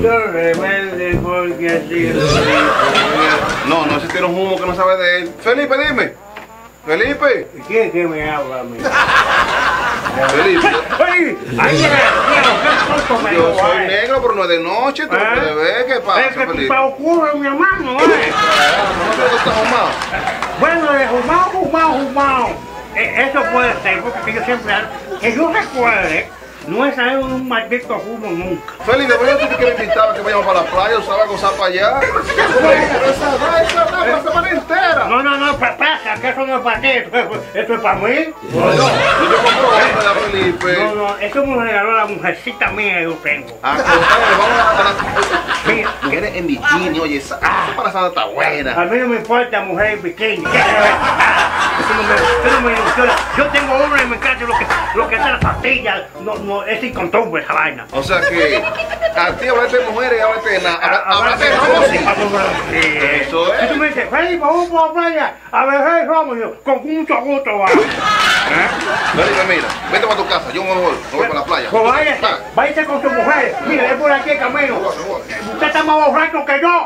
Yo rebelde porque así. No, no, ese tiene un humo que no sabe de él. Felipe, dime. Felipe. ¿Quién es que me habla a mí? Felipe. ¡Ay! ¡Ay, qué tonto me Yo soy dijo, negro, pero no es de noche. Tú no puedes ver. ¿Qué pasa, Es que Felipe? te ocurre, mi hermano, No creo que estás fumado. Bueno, de fumado. Eso puede ser, porque yo siempre, que yo recuerde, no he salido de un maldito humo nunca. Felipe, ¿por qué tú quieres invitar a que vayamos para la playa? ¿O sabes gozar para allá? Esa la semana entera. No, pasa, que eso no es para ti, eso es para mí. No, yo te compro otra, Felipe. No, eso me lo regaló la mujercita mía que yo tengo. Ah, vamos a las Mira, mujeres en bikini, oye, esa embarazada está buena. a mí no me importa mujer en bikini. Eso no me ilusiona. Yo tengo hombre en mi casa, lo que está la pastilla, no, es incontrolable esa vaina. O sea que a ti hablaste de mujeres y hablaste de nada. Hablaste de romo, sí. Eso Y tú es. me dices, Felipe, vamos por la playa a beber romo. Yo, con mucho gusto, va. Felipe, mira, vete para tu casa, yo me voy para la playa. Pues váyase con tu mujer. Mira, es por aquí el camino. Usted está más borracho que yo.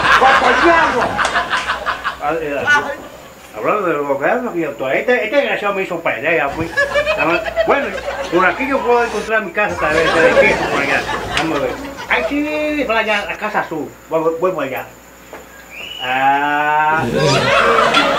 Hablando de los gobiernos, este desgraciado me hizo pelea, pues. Bueno, por aquí yo puedo encontrar mi casa tal vez, por allá. Vamos a ver. Aquí, para allá, la casa azul. Voy por allá.